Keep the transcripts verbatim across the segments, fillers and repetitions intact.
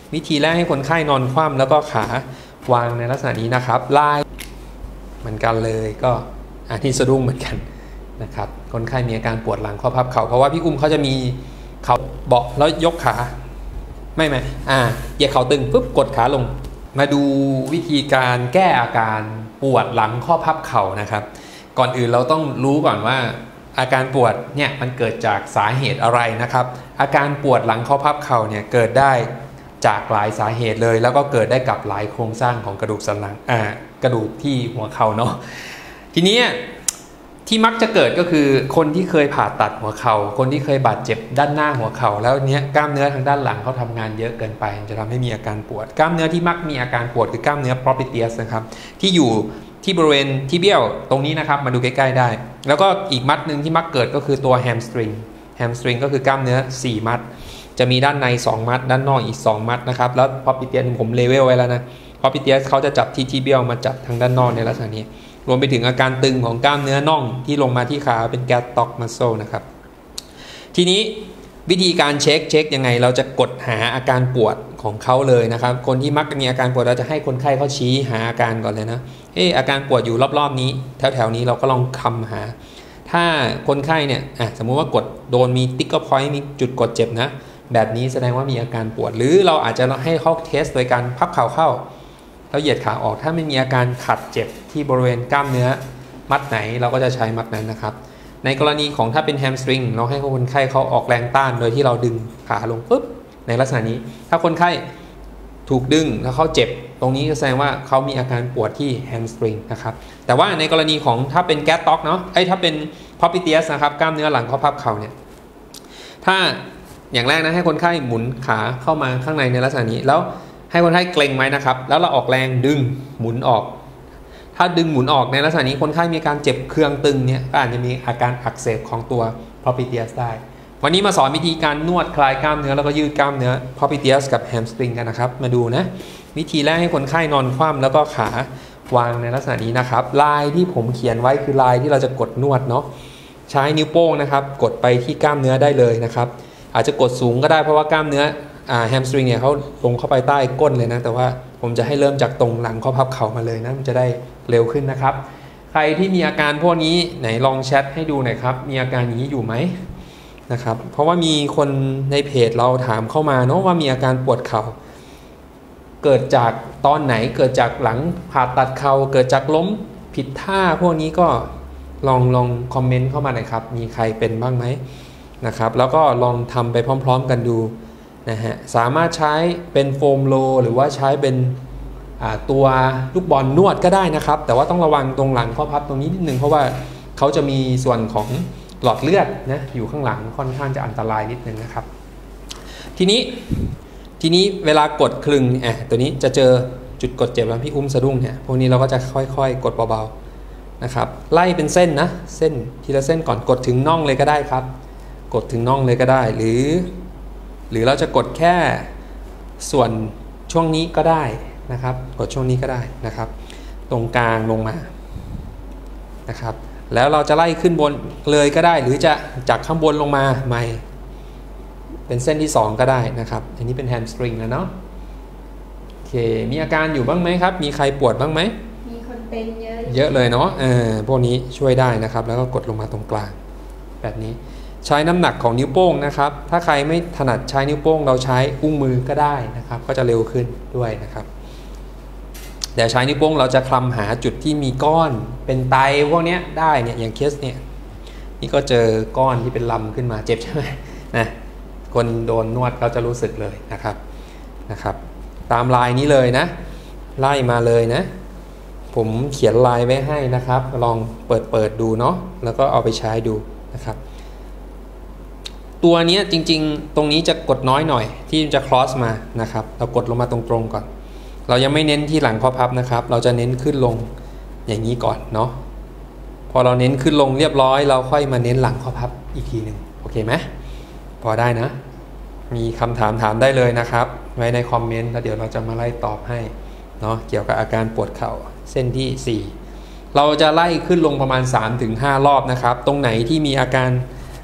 วิธีแรกให้คนไข้นอนคว่ำแล้วก็ขาวางในลักษณะนี้นะครับลายเหมือนกันเลยก็อันที่สะดุ้งเหมือนกันนะครับคนไข้มีอาการปวดหลังข้อพับเข่าเพราะว่าพี่อุ้มเขาจะมีเข่าเบาะแล้วยกขาไม่ไหมอ่าเหยียดเข่าตึงปุ๊บกดขาลงมาดูวิธีการแก้อาการปวดหลังข้อพับเข่านะครับก่อนอื่นเราต้องรู้ก่อนว่าอาการปวดเนี่ยมันเกิดจากสาเหตุอะไรนะครับอาการปวดหลังข้อพับเข่าเนี่ยเกิดได้จากหลายสาเหตุเลยแล้วก็เกิดได้กับหลายโครงสร้างของกระดูกสันหลังอ่ากระดูกที่หัวเข่าเนาะทีนี้ที่มักจะเกิดก็คือคนที่เคยผ่าตัดหัวเข่าคนที่เคยบาดเจ็บด้านหน้าหัวเข่าแล้วเนี้ยกล้ามเนื้อทางด้านหลังเขาทำงานเยอะเกินไปจะทำให้มีอาการปวดกล้ามเนื้อที่มักมีอาการปวดคือกล้ามเนื้อ proprioceptus นะครับที่อยู่ที่บริเวณที่เบี้ยวตรงนี้นะครับมาดูใกล้ๆได้แล้วก็อีกมัดหนึ่งที่มักเกิดก็คือตัว hamstring hamstring ก็คือกล้ามเนื้อสี่มัดจะมีด้านในสองมัดด้านนอกอีกสองมัดนะครับแล้ว proprioceptus ผมเลเวลไว้แล้วนะ proprioceptus เขาจะจับที่ที่เบี้ยวมาจับทางด้านนอกในลักษณะนี้รวมไปถึงอาการตึงของกล้ามเนื้อน่องที่ลงมาที่ขาเป็นแกตต็อกมัสเซลนะครับทีนี้วิธีการเช็คเช็คยังไงเราจะกดหาอาการปวดของเขาเลยนะครับคนที่มักมีอาการปวดเราจะให้คนไข้เขาชี้หาอาการก่อนเลยนะเอออาการปวดอยู่รอบๆนี้แถวๆนี้เราก็ลองคำหาถ้าคนไข้เนี่ยอ่ะสมมุติว่ากดโดนมีติ๊กเกอร์พอยต์มีจุดกดเจ็บนะแบบนี้แสดงว่ามีอาการปวดหรือเราอาจจะให้เขาเทสโดยการพับเข่าเข้าแล้วเหยียดขาออกถ้าไม่มีอาการขัดเจ็บที่บริเวณกล้ามเนื้อมัดไหนเราก็จะใช้มัดนั้นนะครับในกรณีของถ้าเป็นแฮมสตริงเราให้คนไข้เขาออกแรงต้านโดยที่เราดึงขาลงปุ๊บในลักษณะนี้ถ้าคนไข้ถูกดึงแล้วเขาเจ็บตรงนี้ก็แสดงว่าเขามีอาการปวดที่แฮมสตริงนะครับแต่ว่าในกรณีของถ้าเป็นแกตต็อกเนาะไอ้ถ้าเป็นพอปิเตียสนะครับกล้ามเนื้อหลังข้อพับเข่าเนี่ยถ้าอย่างแรกนะให้คนไข้หมุนขาเข้ามาข้างในในลักษณะนี้แล้วให้คนไข้เกร็งไว้นะครับแล้วเราออกแรงดึงหมุนออกถ้าดึงหมุนออกในลักษณะนี้คนไข้มีการเจ็บเคืองตึงเนี่ยก็อาจจะมีอาการอักเสบของตัว proprioceptus ได้วันนี้มาสอนวิธีการนวดคลายกล้ามเนื้อแล้วก็ยืดกล้ามเนื้อ proprioceptus กับ hamstring กันนะครับมาดูนะวิธีแรกให้คนไข้นอนคว่ำแล้วก็ขาวางในลักษณะนี้นะครับลายที่ผมเขียนไว้คือลายที่เราจะกดนวดเนาะใช้นิ้วโป้งนะครับกดไปที่กล้ามเนื้อได้เลยนะครับอาจจะกดสูงก็ได้เพราะว่ากล้ามเนื้ออ่าแฮมสตริงเนี่ยเขาลงเข้าไปใต้ก้นเลยนะแต่ว่าผมจะให้เริ่มจากตรงหลังข้อพับเข่ามาเลยนะมันจะได้เร็วขึ้นนะครับใครที่มีอาการพวกนี้ไหนลองแชทให้ดูหน่อยครับมีอาการอย่างนี้อยู่ไหมนะครับเพราะว่ามีคนในเพจเราถามเข้ามาเนาะว่ามีอาการปวดเข่าเกิดจากตอนไหนเกิดจากหลังผ่าตัดเข่าเกิดจากล้มผิดท่าพวกนี้ก็ลองลองคอมเมนต์เข้ามาหน่อยครับมีใครเป็นบ้างไหมนะครับแล้วก็ลองทำไปพร้อมๆกันดูนะฮะสามารถใช้เป็นโฟมโรหรือว่าใช้เป็นตัวลูกบอลนวดก็ได้นะครับแต่ว่าต้องระวังตรงหลังข้อพับตรงนี้นิดนึงเพราะว่าเขาจะมีส่วนของหลอดเลือดนะอยู่ข้างหลังค่อนข้างจะอันตรายนิดนึงนะครับทีนี้ทีนี้เวลากดคลึงอ่ะตัวนี้จะเจอจุดกดเจ็บแล้วพี่อุ้มสะดุ้งเนี่ยพวกนี้เราก็จะค่อยๆกดเบาๆนะครับไล่เป็นเส้นนะเส้นทีละเส้นก่อนกดถึงน่องเลยก็ได้ครับกดถึงน่องเลยก็ได้หรือหรือเราจะกดแค่ส่วนช่วงนี้ก็ได้นะครับกดช่วงนี้ก็ได้นะครับตรงกลางลงมานะครับแล้วเราจะไล่ขึ้นบนเลยก็ได้หรือจะจากข้างบนลงมาใหม่เป็นเส้นที่สองก็ได้นะครับอันนี้เป็นแฮมสตริงแล้วเนาะโอเคมีอาการอยู่บ้างไหมครับมีใครปวดบ้างไหมมีคนเป็นเยอะเยอะเลยเนาะเออพวกนี้ช่วยได้นะครับแล้วก็กดลงมาตรงกลางแบบนี้ใช้น้ำหนักของนิ้วโป้งนะครับถ้าใครไม่ถนัดใช้นิ้วโป้งเราใช้อุ้งมือก็ได้นะครับก็จะเร็วขึ้นด้วยนะครับเดี๋ยวใช้นิ้วโป้งเราจะคลำหาจุดที่มีก้อนเป็นไตพวกนี้ได้เนี่ยอย่างเคสเนี่ยนี่ก็เจอก้อนที่เป็นลำขึ้นมาเจ็บใช่ไหมนะคนโดนนวดเขาจะรู้สึกเลยนะครับนะครับตามลายนี้เลยนะไล่มาเลยนะผมเขียนลายไว้ให้นะครับลองเปิดเปิดดูเนาะแล้วก็เอาไปใช้ดูนะครับตัวนี้จริงๆตรงนี้จะกดน้อยหน่อยที่จะ cross มานะครับเรากดลงมาตรงๆก่อนเรายังไม่เน้นที่หลังข้อพับนะครับเราจะเน้นขึ้นลงอย่างนี้ก่อนเนาะพอเราเน้นขึ้นลงเรียบร้อยเราค่อยมาเน้นหลังข้อพับอีกทีหนึ่งโอเคไหมพอได้นะมีคำถามถามได้เลยนะครับไว้ในคอมเมนต์แล้วเดี๋ยวเราจะมาไล่ตอบให้เนาะเกี่ยวกับอาการปวดเข่าเส้นที่สี่เราจะไล่ขึ้นลงประมาณ สามถึงห้า รอบนะครับตรงไหนที่มีอาการ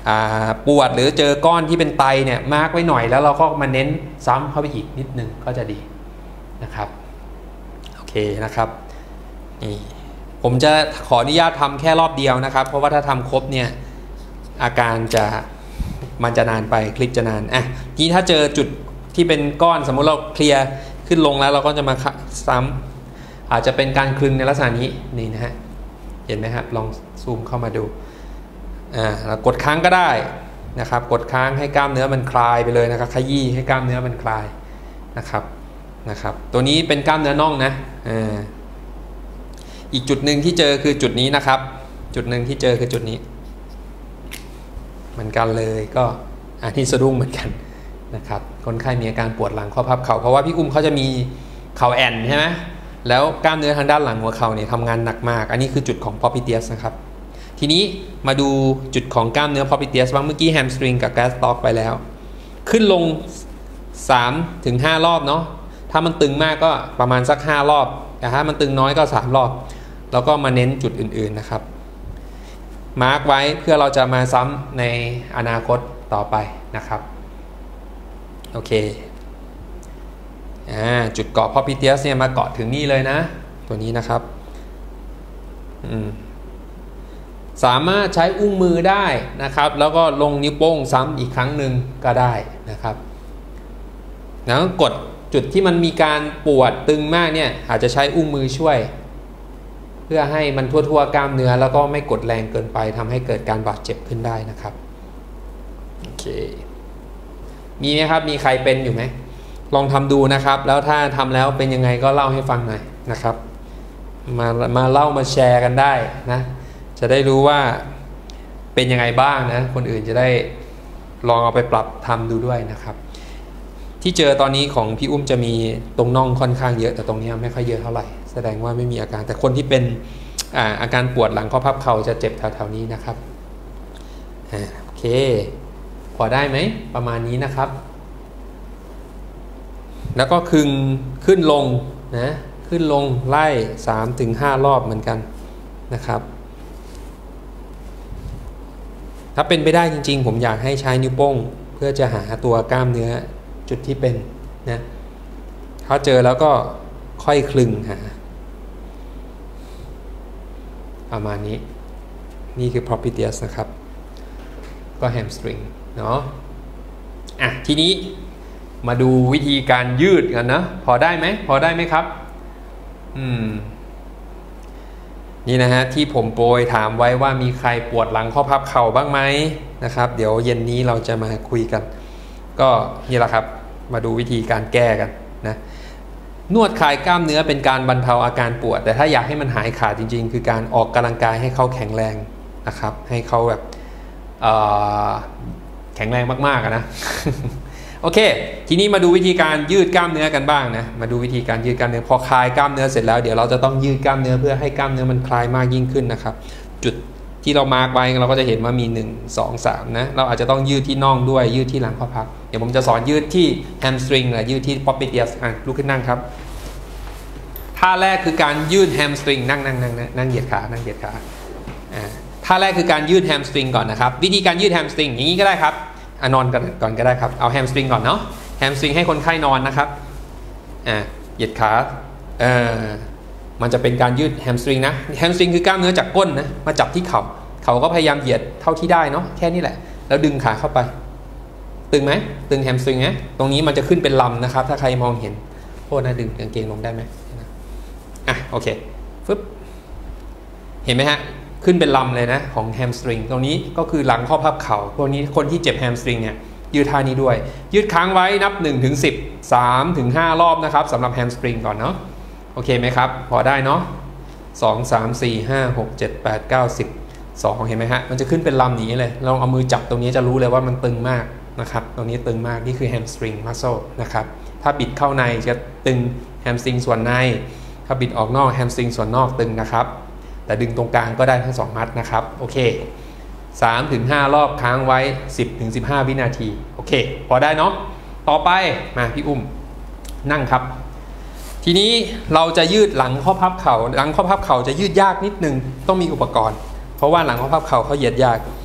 ปวดหรือเจอก้อนที่เป็นไตเนี่ยมาร์กไว้หน่อยแล้วเราก็มาเน้นซ้ำเข้าไปอีกนิดนึงก็จะดีนะครับโอเคนะครับนี่ผมจะขออนุญาตทำแค่รอบเดียวนะครับเพราะว่าถ้าทำครบเนี่ยอาการจะมันจะนานไปคลิปจะนานอ่ะทีนี้ถ้าเจอจุดที่เป็นก้อนสมมุติเราเคลียร์ขึ้นลงแล้วเราก็จะมาซ้ำอาจจะเป็นการคลึงในลักษณะนี้นี่นะฮะเห็นไหมครับลองซูมเข้ามาดูอ่าเรากดค้างก็ได้นะครับกดค้างให้กล้ามเนื้อมันคลายไปเลยนะครับขยี้ให้กล้ามเนื้อมันคลายนะครับนะครับตัวนี้เป็นกล้ามเนื้อน่องนะอ่าอีกจุดหนึ่งที่เจอคือจุดนี้นะครับจุดหนึ่งที่เจอคือจุดนี้เหมือนกันเลยก็อันที่สะดุ้งเหมือนกันนะครับคนไข้มีอาการปวดหลังข้อพับเข่าเพราะว่าพี่อุ้มเขาจะมีเข่าแอนใช่ไหมแล้วกล้ามเนื้อทางด้านหลังหัวเข่าเนี่ยทำงานหนักมากอันนี้คือจุดของ Popliteus นะครับทีนี้มาดูจุดของกล้ามเนื้อ Popliteus บ้างเมื่อกี้ hamstring กับ gastroc ไปแล้วขึ้นลง สามถึงห้า รอบเนาะถ้ามันตึงมากก็ประมาณสักห้ารอบแต่ถ้ามันตึงน้อยก็สามรอบแล้วก็มาเน้นจุดอื่นๆนะครับมาร์กไว้เพื่อเราจะมาซ้ำในอนาคตต่อไปนะครับโอเคอ่าจุดเกาะ Popliteus เนี่ยมาเกาะถึงนี่เลยนะตัวนี้นะครับอืมสามารถใช้อุ้งมือได้นะครับแล้วก็ลงนิ้วโป้งซ้ำอีกครั้งหนึ่งก็ได้นะครับแล้วกดจุดที่มันมีการปวดตึงมากเนี่ยอาจจะใช้อุ้งมือช่วยเพื่อให้มันทั่วๆกล้ามเนื้อแล้วก็ไม่กดแรงเกินไปทำให้เกิดการบาดเจ็บขึ้นได้นะครับโอเคมีไหมครับมีใครเป็นอยู่ไหมลองทำดูนะครับแล้วถ้าทำแล้วเป็นยังไงก็เล่าให้ฟังหน่อยนะครับมามาเล่ามาแชร์กันได้นะจะได้รู้ว่าเป็นยังไงบ้างนะคนอื่นจะได้ลองเอาไปปรับทำดูด้วยนะครับที่เจอตอนนี้ของพี่อุ้มจะมีตรงน่องค่อนข้างเยอะแต่ตรงนี้ไม่ค่อยเยอะเท่าไหร่แสดงว่าไม่มีอาการแต่คนที่เป็น อา, อาการปวดหลังข้อพับเข่าจะเจ็บแถวๆนี้นะครับโอเคพอได้ไหมประมาณนี้นะครับแล้วก็คึงขึ้นลงนะขึ้นลงไล่ สามถึงห้า รอบเหมือนกันนะครับถ้าเป็นไปได้จริงๆผมอยากให้ใช้นิ้วโป้งเพื่อจะหาตัวกล้ามเนื้อจุดที่เป็นนะถ้าเจอแล้วก็ค่อยคลึงหาประมาณนี้นี่คือ Popliteus นะครับก็ hamstring เนาะอ่ะทีนี้มาดูวิธีการยืดกันนะพอได้ไหมพอได้ไหมครับอืมนี่นะฮะที่ผมโปรยถามไว้ว่ามีใครปวดหลังข้อพับเข่าบ้างไหมนะครับเดี๋ยวเย็นนี้เราจะมาคุยกันก็นี่แหละครับมาดูวิธีการแก้กันนะนวดคลายกล้ามเนื้อเป็นการบรรเทาอาการปวดแต่ถ้าอยากให้มันหายขาดจริงๆคือการออกกำลังกายให้เขาแข็งแรงนะครับให้เขาแบบแข็งแรงมากๆนะ โอเคทีนี้มาดูวิธีการยืดกล้ามเนื้อกันบ้างนะมาดูวิธีการยืดกล้ามเนื้อพอคลายกล้ามเนื้อเสร็จแล้วเดี๋ยวเราจะต้องยืดกล้ามเนื้อเพื่อให้กล้ามเนื้อมันคลายมากยิ่งขึ้นนะครับจุดที่เรามาร์กไว้เราก็จะเห็นว่ามีหนึ่ง สอง สามนะเราอาจจะต้องยืดที่น่องด้วยยืดที่หลังข้อพับเดี๋ยวผมจะสอนยืดที่ hamstring หรือยืดที่ Popliteus อ่ะลุกขึ้นนั่งครับท่าแรกคือการยืด hamstring นั่งนั่งนั่งนั่งเหยียดขานั่งเหยียดขาอ่าท่าแรกคือการยืด hamstring ก่อนนะครับวิธีการยืด hamstring อย่างนี้ก็ได้ครับนอนก่อนก็ได้ครับเอา hamstring ก่อนเนาะ hamstring ให้คนไข้นอนนะครับอ่าเหยียดขาเอ่อมันจะเป็นการยืด hamstring นะ hamstring คือกล้ามเนื้อจากก้นนะมาจับที่เข่าเขาก็พยายามเหยียดเท่าที่ได้เนาะแค่นี้แหละแล้วดึงขาเข้าไปตึงไหมตึง hamstring นะตรงนี้มันจะขึ้นเป็นลำนะครับถ้าใครมองเห็นโทษนะดึงกางเกงลงได้ไหมอ่ะโอเคฟึบเห็นไหมฮะขึ้นเป็นลำเลยนะของ hamstring ตรงนี้ก็คือหลังข้อพับเข่าพวกนี้คนที่เจ็บ hamstring เนี่ยยืดท่านี้ด้วยยืดค้างไว้นับ หนึ่งถึงสิบ สามถึงห้ารอบนะครับสำหรับ hamstring ก่อนเนาะโอเคไหมครับพอได้เนาะสอง สาม สี่ ห้า หก เจ็ด แปด เก้า สิบ สองเห็นไหมฮะมันจะขึ้นเป็นลำนี้เลยลองเอามือจับตรงนี้จะรู้เลยว่ามันตึงมากนะครับตรงนี้ตึงมากนี่คือ hamstring muscle นะครับถ้าบิดเข้าในจะตึง hamstring ส่วนในถ้าบิดออกนอก hamstring ส่วนนอกตึงนะครับแต่ดึงตรงกลางก็ได้ทั้งสองมัดนะครับโอเค สามถึงห้า รอบค้างไว้ สิบถึงสิบห้า วินาทีโอเคพอได้เนาะต่อไปมาพี่อุ้มนั่งครับทีนี้เราจะยืดหลังข้อพับเข่าหลังข้อพับเข่าจะยืดยากนิดนึงต้องมีอุปกรณ์เพราะว่าหลังข้อพับเข่าเขาเหยียดยาก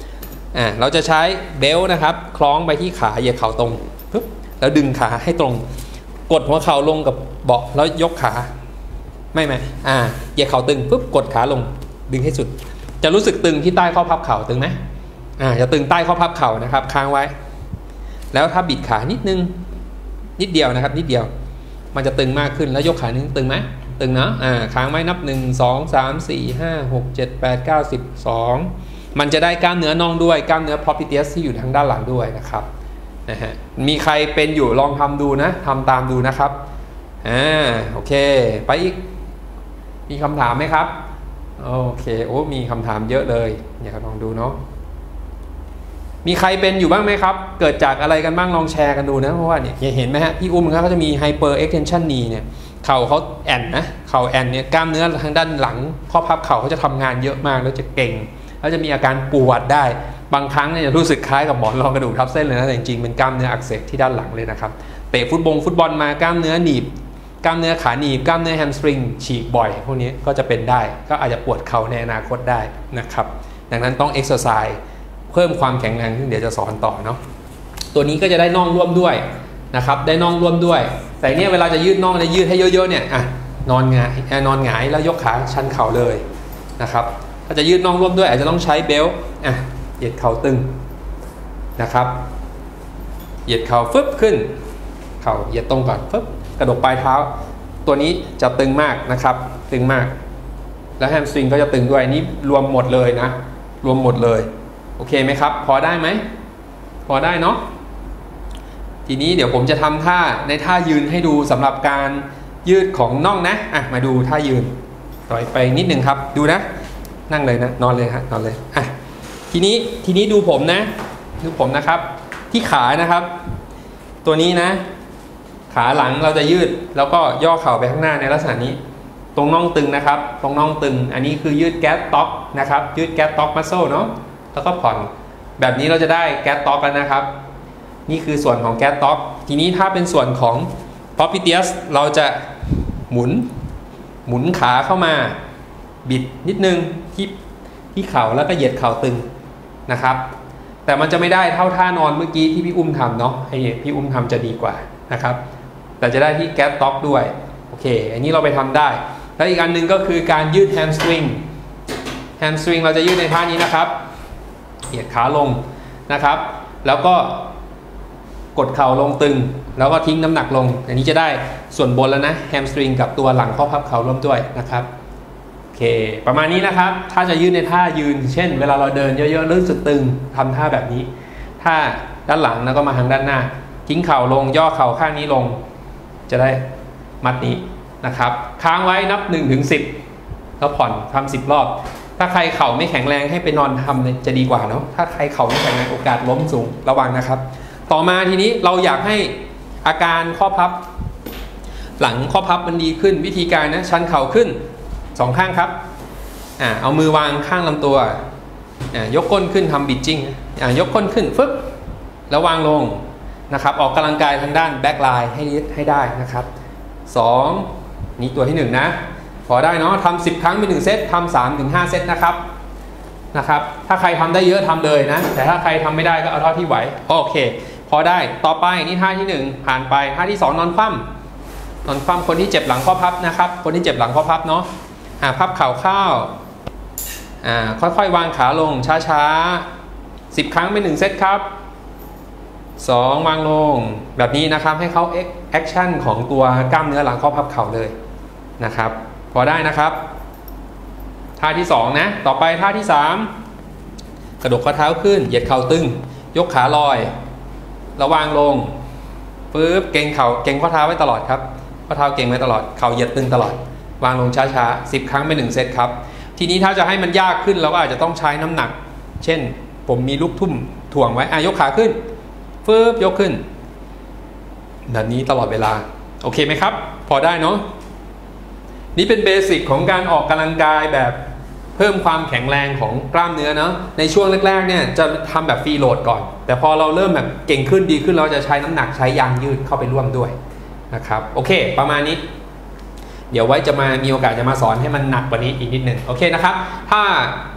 อ่าเราจะใช้เบลต์นะครับคล้องไปที่ขาเหยียดเข่าตรงปึ๊บแล้วดึงขาให้ตรงกดหัวเข่าลงกับเบาะแล้วยกขาไม่ไม่อ่าเหยียดเข่าตึงปึ๊บกดขาลงดึงให้สุดจะรู้สึกตึงที่ใต้ข้อพับเข่าตึงไหมอ่าจะตึงใต้ข้อพับเข่านะครับค้างไว้แล้วถ้าบิดขานิดนึงนิดเดียวนะครับนิดเดียวมันจะตึงมากขึ้นแล้วยกขานึงตึงไหมตึงเนาะอ่าค้างไว้นับหนึ่งสองสามสี่ห้าหกเจ็ดแปดเก้าสิบสองมันจะได้กล้ามเนื้อน่องด้วยกล้ามเนื้อ propidius ที่อยู่ทางด้านหลังด้วยนะครับนะฮะมีใครเป็นอยู่ลองทำดูนะทำตามดูนะครับอ่าโอเคไปอีกมีคำถามไหมครับโอเคโอ้มีคำถามเยอะเลยอยากลองดูเนาะมีใครเป็นอยู่บ้างไหมครับเกิดจากอะไรกันบ้างลองแชร์กันดูนะเพราะว่าเนี่ยเห็นไหมฮะพี่อุ้มเขาจะมี hyper extension knee เนี่ยเข่าเขาแอนนะเข่าแอนเนี่ยกล้ามเนื้อทางด้านหลังข้อพับเข่าเขาจะทำงานเยอะมากแล้วจะเก่งแล้วจะมีอาการปวดได้บางครั้งเนี่ยจะรู้สึกคล้ายกับหมอนรองกระดูกทับเส้นเลยนะแต่จริงๆเป็นกล้ามเนื้ออักเสบที่ด้านหลังเลยนะครับเตะฟุตบอลฟุตบอลมากล้ามเนื้อหนีบกล้ามเนื้อขาหนีบกล้ามเนื้อแฮมสตริงฉีกบ่อยพวกนี้ก็จะเป็นได้ก็อาจจะปวดเข่าในอนาคตได้นะครับดังนั้นต้องเอ็กซ์ไซส์เพิ่มความแข็งแรงซึ่งเดี๋ยวจะสอนต่อเนาะตัวนี้ก็จะได้น่องร่วมด้วยนะครับได้น่องร่วมด้วยแต่เนี่ยเวลาจะยืดน่องจะยืดให้เยอะๆเนี่ยอ่ะนอนหงายนอนหงายแล้วยกขาชันเข่าเลยนะครับถ้าจะยืดน่องร่วมด้วยอาจจะต้องใช้เบลต์อ่ะเหยียดเข่าตึงนะครับเหยียดเข่าฟึบขึ้นเข่าเหยียดตรงก่อนฟึบกระดกปลายเท้าตัวนี้จะตึงมากนะครับตึงมากแล้วแฮมสตริงก็จะตึงด้วยนี่รวมหมดเลยนะรวมหมดเลยโอเคไหมครับพอได้ไหมพอได้เนาะทีนี้เดี๋ยวผมจะทำท่าในท่ายืนให้ดูสำหรับการยืดของน่องนะอ่ะมาดูท่ายืนต่อยไปนิดนึงครับดูนะนั่งเลยนะนอนเลยฮะนอนเลยอ่ะทีนี้ทีนี้ดูผมนะดูผมนะครับที่ขานะครับตัวนี้นะขาหลังเราจะยืดแล้วก็ย่อเข่าไปข้างหน้าในลักษณะนี้ตรงน่องตึงนะครับตรงน่องตึงอันนี้คือยืดแก๊สต็อกนะครับยืดแก๊สต็อกมัสโซเนาะแล้วก็ผ่อนแบบนี้เราจะได้แก๊สต็อกแล้วนะครับนี่คือส่วนของแก๊สต็อกทีนี้ถ้าเป็นส่วนของ propidius เราจะหมุนหมุนขาเข้ามาบิดนิดนึงที่ที่เข่าแล้วก็เหยียดเข่าตึงนะครับแต่มันจะไม่ได้เท่าท่านอนเมื่อกี้ที่พี่อุ้มทำเนาะให้พี่อุ้มทำจะดีกว่านะครับแต่จะได้ที่แก๊สต็อกด้วยโอเคอันนี้เราไปทำได้แล้วอีกอันนึงก็คือการยืดแฮมสตริงแฮมสตริงเราจะยืดในท่านี้นะครับเหยียดขาลงนะครับแล้วก็กดเข่าลงตึงแล้วก็ทิ้งน้ำหนักลงอันนี้จะได้ส่วนบนแล้วนะแฮมสตริงกับตัวหลังข้อพับเข่าร่วมด้วยนะครับโอเคประมาณนี้นะครับถ้าจะยืดในท่ายืนเช่นเวลาเราเดินเยอะๆรู้สึกตึงทำท่าแบบนี้ท่าด้านหลังแล้วก็มาทางด้านหน้าทิ้งเข่าลงย่อเข่าข้างนี้ลงจะได้มัดนี้นะครับค้างไว้นับหนึ่งถึงสิบแล้วผ่อนทำสิบรอบถ้าใครเข่าไม่แข็งแรงให้ไปนอนทำจะดีกว่าเนาะถ้าใครเข่าไม่แข็งแรงโอกาสล้มสูงระวังนะครับต่อมาทีนี้เราอยากให้อาการข้อพับหลังข้อพับมันดีขึ้นวิธีการนะชันเข่าขึ้นสองข้างครับอ่าเอามือวางข้างลำตัวอ่ายกก้นขึ้นทำบิดจิ้งอ่ายกก้นขึ้นฟึบแล้ววางลงนะครับออกกำลังกายทางด้านแบ็คไลน์ให้ให้ได้นะครับสองนี่ตัวที่หนึ่งนะพอได้เนาะทำสิบครั้งเป็นหนึ่งเซตทำสามถึงห้าเซตนะครับนะครับถ้าใครทำได้เยอะทำเลยนะแต่ถ้าใครทำไม่ได้ก็เอาเท่าที่ไหวโอเคพอได้ต่อไปนี่ท่าที่หนึ่งผ่านไปท่าที่สองนอนคว่ำนอนคว่ำคนที่เจ็บหลังข้อพับนะครับคนที่เจ็บหลังข้อพับเนาะอ่าพับเข่าเข้าอ่าค่อยๆวางขาลงช้าๆสิบครั้งเป็นหนึ่งเซตครับสองวางลงแบบนี้นะครับให้เขาแอคชั่นของตัวกล้ามเนื้อหลังข้อพับเข่าเลยนะครับพอได้นะครับท่าที่สองนะต่อไปท่าที่สามกระดกข้อเท้าขึ้นเหยียดเข่าตึงยกขาลอยระวางลงปึ๊บเก่งเข่าเก่งข้อเท้าไว้ตลอดครับข้อเท้าเก่งไว้ตลอดเข่าเหยียดตึงตลอดวางลงช้าๆสิบครั้งเป็นหนึ่งเซตครับทีนี้ถ้าจะให้มันยากขึ้นเราก็อาจจะต้องใช้น้ำหนักเช่นผมมีลูกทุ่มถ่วงไว้อ่ะยกขาขึ้นปึ๊บยกขึ้นแบบนี้ตลอดเวลาโอเคไหมครับพอได้เนาะนี่เป็นเบสิกของการออกกำลังกายแบบเพิ่มความแข็งแรงของกล้ามเนื้อเนาะในช่วงแรกๆเนี่ยจะทำแบบฟรีโหลดก่อนแต่พอเราเริ่มแบบเก่งขึ้นดีขึ้นเราจะใช้น้ำหนักใช้ยางยืดเข้าไปร่วมด้วยนะครับโอเคประมาณนี้เดี๋ยวไว้จะมามีโอกาสจะมาสอนให้มันหนักกว่านี้อีกนิดนึงโอเคนะครับถ้า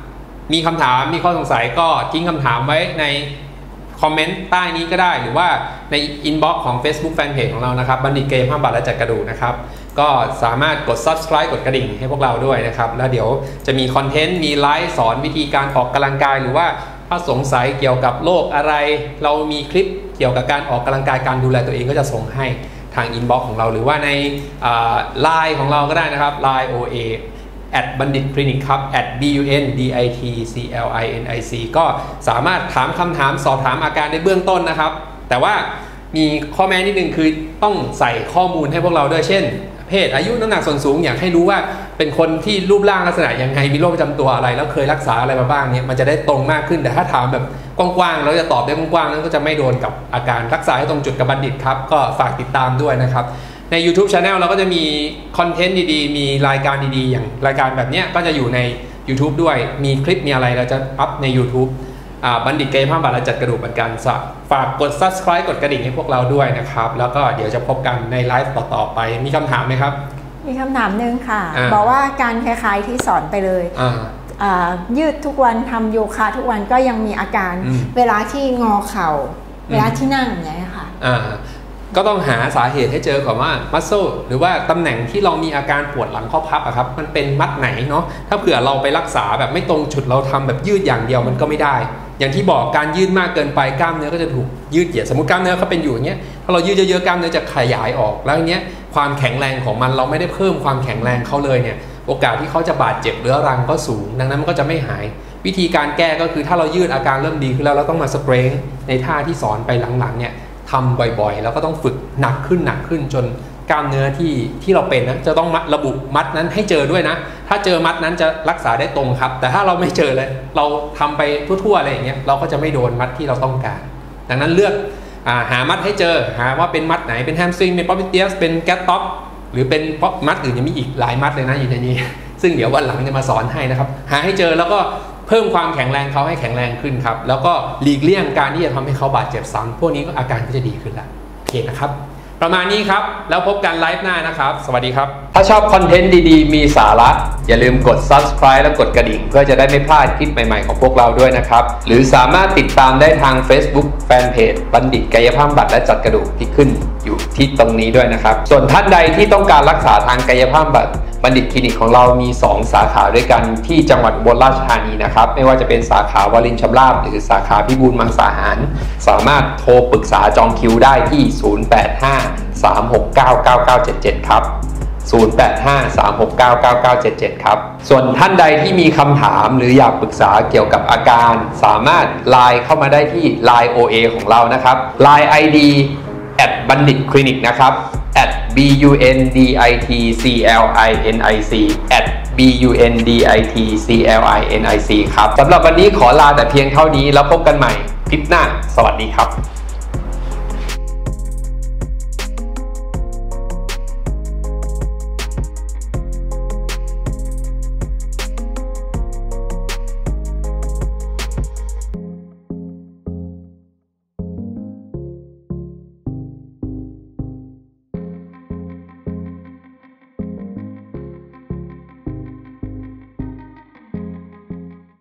มีคำถามมีข้อสงสัยก็ทิ้งคำถามไว้ในคอมเมนต์ใต้นี้ก็ได้หรือว่าในอินบ็อกซ์ของ Facebook Fanpage ของเรานะครับบัณฑิตกายภาพบำบัดและจัดกระดูกนะครับก็สามารถกด Subscribe กดกระดิ่งให้พวกเราด้วยนะครับแล้วเดี๋ยวจะมีคอนเทนต์มีไลฟ์สอนวิธีการออกกำลังกายหรือว่าถ้าสงสัยเกี่ยวกับโรคอะไรเรามีคลิปเกี่ยวกับการออกกำลังกายการดูแลตัวเองก็จะส่งให้ทางอินบ็อกซ์ของเราหรือว่าในไลน์ของเราก็ได้นะครับ ไลน์ โอ เอ แอท บัณฑิตคลินิกครับ แอท บี ยู เอ็น ดี ไอ ที ซี แอล ไอ เอ็น ไอ ซี ก็สามารถถามคำถามสอบถามอาการในเบื้องต้นนะครับแต่ว่ามีข้อแม้นิดนึงคือต้องใส่ข้อมูลให้พวกเราด้วยเช่นเพศอายุน้ำหนักส่วนสูงอยากให้รู้ว่าเป็นคนที่รูปร่างลักษณะยังไงมีโรคประจำตัวอะไรแล้วเคยรักษาอะไรมาบ้างเนี่ยมันจะได้ตรงมากขึ้นแต่ถ้าถามแบบกว้างๆแล้วจะตอบได้กว้างๆนั้นก็จะไม่โดนกับอาการรักษาให้ตรงจุดกับบัณฑิตครับก็ฝากติดตามด้วยนะครับใน YouTube Channel เราก็จะมีคอนเทนต์ดีๆมีรายการดีๆอย่างรายการแบบนี้ก็จะอยู่ใน YouTube ด้วยมีคลิปมีอะไรเราจะอัพใน YouTube บัณฑิตกายภาพบำบัดและจัดกระดูกเหมือนกันฝากกด Subscribe กดกระดิ่งให้พวกเราด้วยนะครับแล้วก็เดี๋ยวจะพบกันในไลฟ์ต่อๆไปมีคำถามไหมครับมีคำถามหนึ่งค่ะบอกว่าการคล้ายๆที่สอนไปเลยยืดทุกวันทำโยคะทุกวันก็ยังมีอาการเวลาที่งอเข่าเวลาที่นั่งอย่างนี้ค่ะก็ต้องหาสาเหตุให้เจอก่อนว่ามัสเซลหรือว่าตำแหน่งที่เรามีอาการปวดหลังข้อพับอะครับมันเป็นมัดไหนเนาะถ้าเผื่อเราไปรักษาแบบไม่ตรงจุดเราทำแบบยืดอย่างเดียวมันก็ไม่ได้อย่างที่บอกการยืดมากเกินไปกล้ามเนื้อก็จะถูกยืดเหยียดสมมติกล้ามเนื้อเขาเป็นอยู่อย่างเงี้ยถ้าเรายืดเยอะๆกล้ามเนื้อจะขยายออกแล้วอย่างเงี้ยความแข็งแรงของมันเราไม่ได้เพิ่มความแข็งแรงเขาเลยเนี่ยโอกาสที่เขาจะบาดเจ็บเรื้อรังก็สูงดังนั้นมันก็จะไม่หายวิธีการแก้ก็คือถ้าเรายืดอาการเริ่มดีขึ้นแล้วเราต้องมาสเปรย์ในท่าที่สอนไปหลังๆเนี่ยทำบ่อยๆแล้วก็ต้องฝึกหนักขึ้นหนักขึ้นจนกล้ามเนื้อที่ที่เราเป็นนะจะต้องมัดระบุมัดนั้นให้เจอด้วยนะถ้าเจอมัดนั้นจะรักษาได้ตรงครับแต่ถ้าเราไม่เจอเลยเราทำไปทั่วๆอะไรอย่างเงี้ยเราก็จะไม่โดนมัดที่เราต้องการดังนั้นเลือกหามัดให้เจอหาว่าเป็นมัดไหนเป็นแฮมสตริงเป็นป๊อปปี้เตียสเป็นแกตท็อปหรือเป็นมัดอื่นยังมีอีกหลายมัดเลยนะอยู่ในนี้ซึ่งเดี๋ยววันหลังจะมาสอนให้นะครับหาให้เจอแล้วก็เพิ่มความแข็งแรงเขาให้แข็งแรงขึ้นครับแล้วก็หลีกเลี่ยงการที่จะทำให้เขาบาดเจ็บซ้ำพวกนี้ก็อาการก็จะดีขึ้นแล้วโอเคนะครับประมาณนี้ครับแล้วพบกันไลฟ์หน้านะครับสวัสดีครับถ้าชอบคอนเทนต์ดีๆมีสาระอย่าลืมกด Subscribe และกดกระดิ่งเพื่อจะได้ไม่พลาดคลิปใหม่ๆของพวกเราด้วยนะครับหรือสามารถติดตามได้ทาง Facebook Fanpage บัณฑิตกายภาพบำบัดและจัดกระดูกที่ขึ้นอยู่ที่ตรงนี้ด้วยนะครับส่วนท่านใดที่ต้องการรักษาทางกายภาพบำบัดบัณฑิตคลินิกของเรามีสองสาขาด้วยกันที่จังหวัดอุบลราชธานีนะครับไม่ว่าจะเป็นสาขาวรินทร์ชำราบหรือสาขาพิบูลมังสาหารสามารถโทรปรึกษาจองคิวได้ที่ศูนย์ แปด ห้า สาม หก เก้า เก้า เก้า เจ็ด เจ็ดครับศูนย์ แปด ห้า สาม หก เก้า เก้า เก้า เจ็ด เจ็ดครับส่วนท่านใดที่มีคำถามหรืออยากปรึกษาเกี่ยวกับอาการสามารถไลน์เข้ามาได้ที่ ไลน์ โอ เอ ของเรานะครับ ไลน์ ไอ ดี แอท บัณฑิตคลินิกนะครับ แอท บี ยู เอ็น ดี ไอ ที ซี แอล ไอ เอ็น ไอ ซี แอท บี ยู เอ็น ดี ไอ ที ซี แอล ไอ เอ็น ไอ ซี ครับสำหรับวันนี้ขอลาแต่เพียงเท่านี้แล้วพบกันใหม่คลิปหน้าสวัสดีครับ